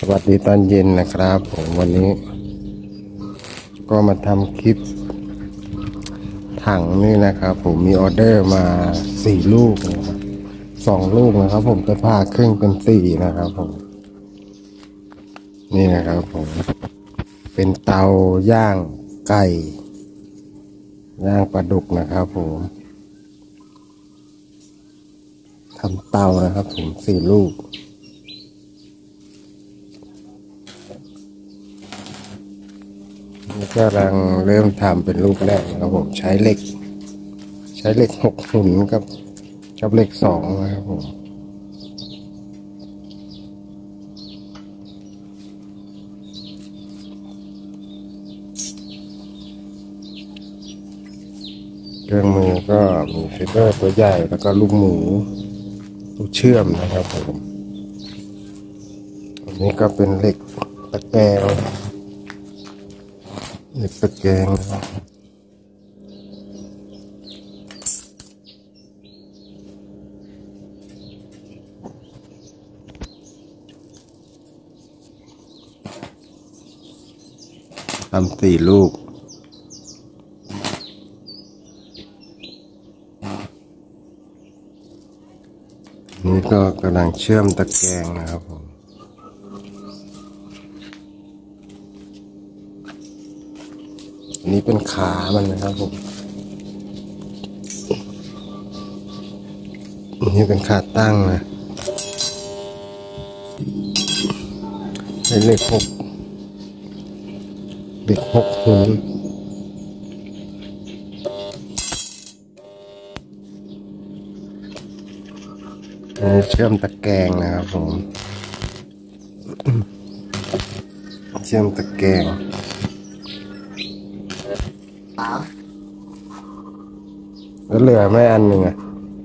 วัสดีตอนเย็นนะครับผมวันนี้ก็มาทำคลิปถังนี่นะครับผมมีออเดอร์มา4 ลูกนะครับ2 ลูกนะครับผมจะผ่าครึ่งเป็น4นะครับผมนี่นะครับผมเป็นเตาย่างไก่ย่างปลาดุกนะครับผมทำเตานะครับผม4 ลูกนี่กำลังเริ่มทำเป็นลูกแรกนะครับผมใช้เหล็ก6 หุ่นกับเหล็ก2นะครับผมเครื่องมือก็มีฟีเดอร์ตัวใหญ่แล้วก็ลูกหมูลูกเชื่อมนะครับผมอันนี้ก็เป็นเหล็กตะแกรงนะครับทำ4 ลูกนี่ก็กำลังเชื่อมตะแกรงนะครับผมอันนี้เป็นขามันนะครับผมอันนี้เป็นขาตั้งนะใช้เหล็ก 6หุ่นอันนี้เชื่อมตะแกรงนะครับผมเชื่อมตะแกรงแล้วเหลือไม่อันหนึ่งอ่ะ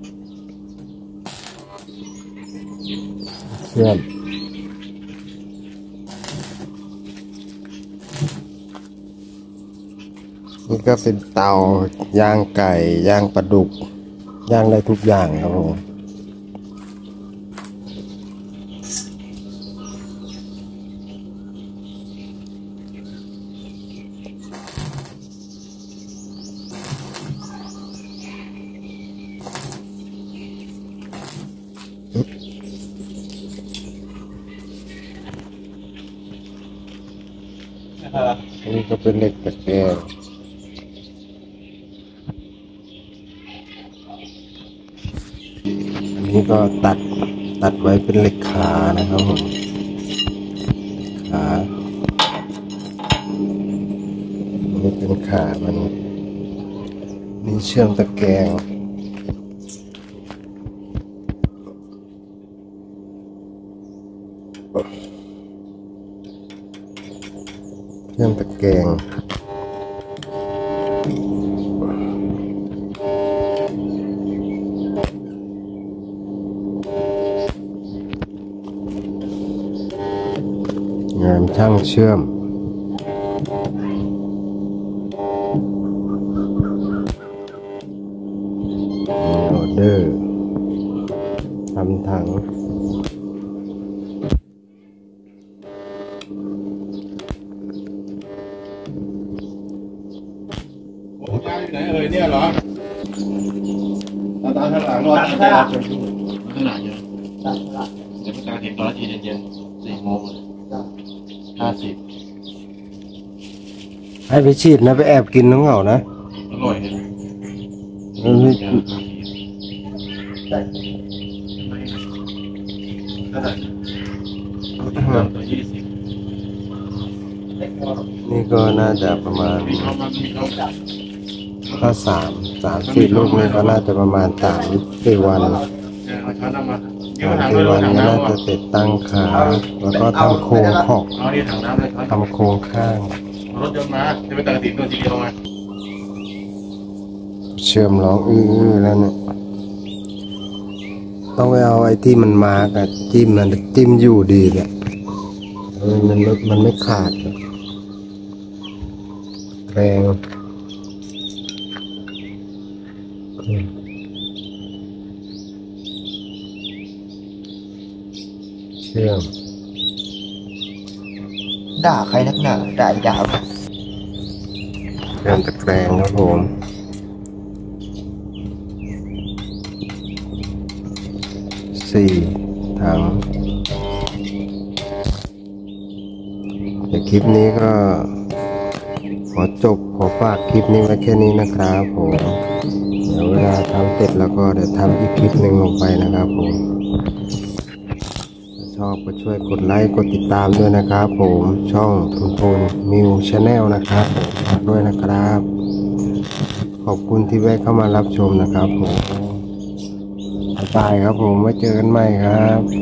เชื่อมนี่ก็เป็นเตาย่างไก่ย่างปลาดุกย่างได้ทุกอย่างครับผมนี่ก็เป็นเหล็กตะแกรงอันนี้ก็ตัดไว้เป็นเหล็กขานะครับผมขานี่เป็นขามันนี่เชื่อมตะแกรงเชื่อมตะแกรงงานช่างเชื่อมออเดอร์ทำถังไหนเนี่ยเหรอตาข้างหลังรอข้างหลังเยอะเดี๋ยวพี่ตาเห็นตอนนาทีเย็น4 โมง 50 ให้ไปฉีดนะไปแอบกินน้องเหงานะอร่อยเลยนี่ก็น่าจะประมาณถ้า3-4 ลูกนี่ก็น่าจะประมาณ3-4 วัน3-4 วันก็น่าจะเสร็จตั้งขาแล้วก็ทำโครงขอบทำโครงข้างรถยนต์มาจะไปตัดติดตัวทีเดียวมาเชื่อมร้องอื้อแล้วเนี่ยต้องไปเอาไอ้ที่มันมากับจิ้มอยู่ดีเนี่ยมันไม่ขาดแรงเชื่อมด่าใครนักหนาด่าไอ้ดาวเริ่มตะแกรงครับผมสี่ถังเดี๋ยวคลิปนี้ก็ขอจบขอฝากคลิปนี้ไว้แค่นี้นะครับผมเดี๋ยวเวลาทำเสร็จแล้วก็เดี๋ยวทำอีกคลิปหนึ่งลงไปนะครับผมถ้าชอบก็ช่วยกดไลค์กดติดตามด้วยนะครับผมช่องทุนพลมิวชาแนลนะครับผมฝากด้วยนะครับ ขอบคุณที่แวะเข้ามารับชมนะครับผมบ๊ายบายครับผมไว้เจอกันใหม่ครับ